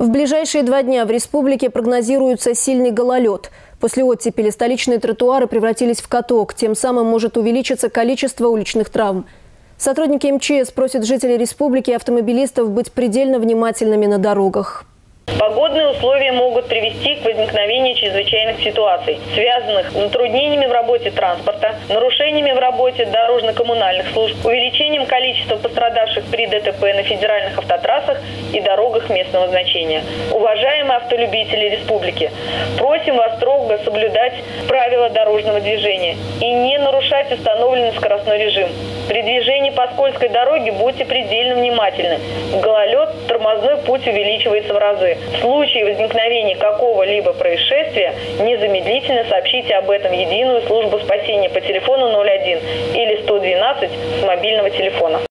В ближайшие 2 дня в республике прогнозируется сильный гололед. После оттепели столичные тротуары превратились в каток. Тем самым может увеличиться количество уличных травм. Сотрудники МЧС просят жителей республики и автомобилистов быть предельно внимательными на дорогах. Погодные условия могут привести к возникновению чрезвычайных ситуаций, связанных с затруднениями в работе транспорта, нарушениями в работе дорожно-коммунальных служб, увеличением количества пострадавших при ДТП на федеральных автотрассах и дорогах местного значения. Уважаемые автолюбители республики, просим вас строго соблюдать правила дорожного движения и не нарушать установленный скоростной режим. При движении по скользкой дороге будьте предельно внимательны. В гололед тормозной путь увеличивается в разы. В случае возникновения какого-либо происшествия незамедлительно сообщите об этом в единую службу спасения по телефону 01 или 112 с мобильного телефона.